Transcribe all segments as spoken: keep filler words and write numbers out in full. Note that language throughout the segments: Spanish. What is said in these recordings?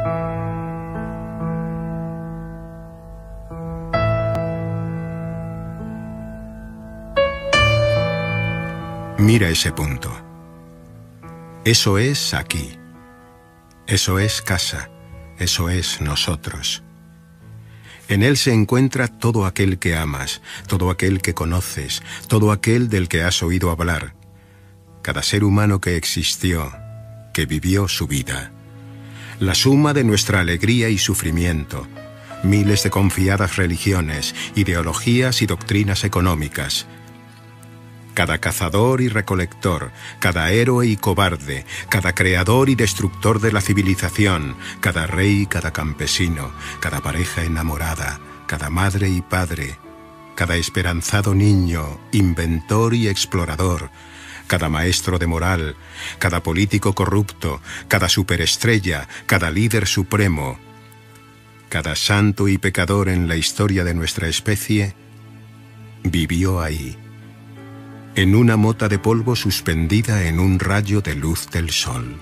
Mira ese punto. Eso es aquí. Eso es casa. Eso es nosotros. En él se encuentra todo aquel que amas, todo aquel que conoces, todo aquel del que has oído hablar. Cada ser humano que existió, que vivió su vida. La suma de nuestra alegría y sufrimiento. Miles de confiadas religiones, ideologías y doctrinas económicas. Cada cazador y recolector, cada héroe y cobarde, cada creador y destructor de la civilización, cada rey y cada campesino, cada pareja enamorada, cada madre y padre, cada esperanzado niño, inventor y explorador, cada maestro de moral, cada político corrupto, cada superestrella, cada líder supremo, cada santo y pecador en la historia de nuestra especie, vivió ahí, en una mota de polvo suspendida en un rayo de luz del sol.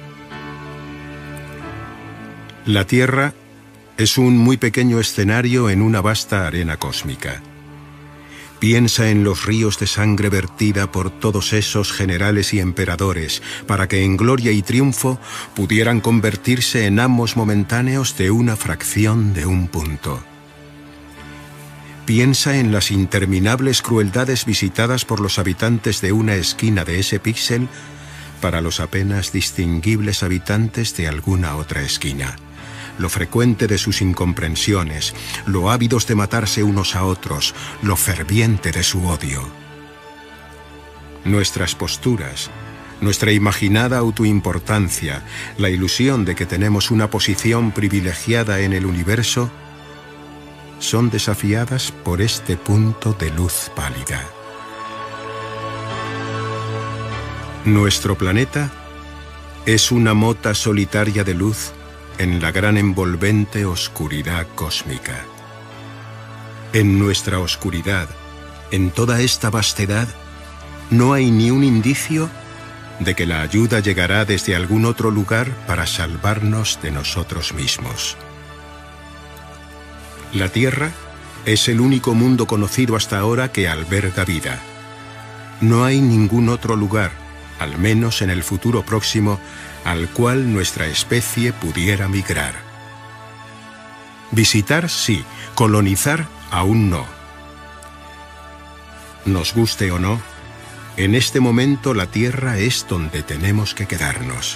La Tierra es un muy pequeño escenario en una vasta arena cósmica. Piensa en los ríos de sangre vertida por todos esos generales y emperadores para que en gloria y triunfo pudieran convertirse en amos momentáneos de una fracción de un punto. Piensa en las interminables crueldades visitadas por los habitantes de una esquina de ese píxel para los apenas distinguibles habitantes de alguna otra esquina. Lo frecuente de sus incomprensiones, lo ávidos de matarse unos a otros, lo ferviente de su odio. Nuestras posturas, nuestra imaginada autoimportancia, la ilusión de que tenemos una posición privilegiada en el universo, son desafiadas por este punto de luz pálida. Nuestro planeta es una mota solitaria de luz en la gran envolvente oscuridad cósmica. En nuestra oscuridad, en toda esta vastedad, no hay ni un indicio de que la ayuda llegará desde algún otro lugar para salvarnos de nosotros mismos. La Tierra es el único mundo conocido hasta ahora que alberga vida. No hay ningún otro lugar, al menos en el futuro próximo, al cual nuestra especie pudiera migrar. Visitar, sí; colonizar, aún no. Nos guste o no, en este momento la Tierra es donde tenemos que quedarnos.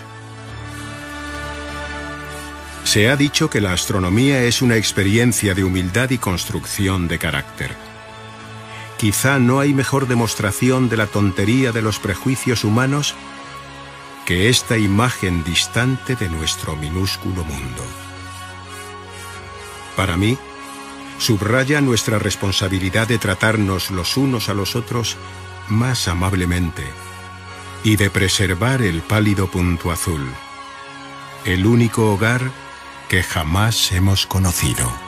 Se ha dicho que la astronomía es una experiencia de humildad y construcción de carácter. Quizá no hay mejor demostración de la tontería de los prejuicios humanos que esta imagen distante de nuestro minúsculo mundo. Para mí, subraya nuestra responsabilidad de tratarnos los unos a los otros más amablemente y de preservar el pálido punto azul, el único hogar que jamás hemos conocido.